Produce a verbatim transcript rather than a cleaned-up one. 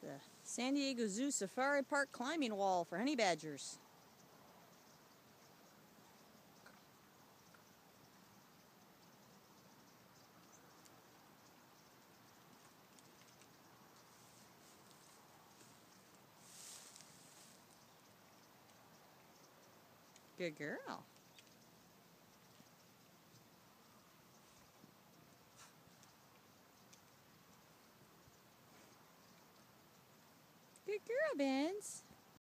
The San Diego Zoo Safari Park climbing wall for honey badgers. Good girl. Good girl, Benz.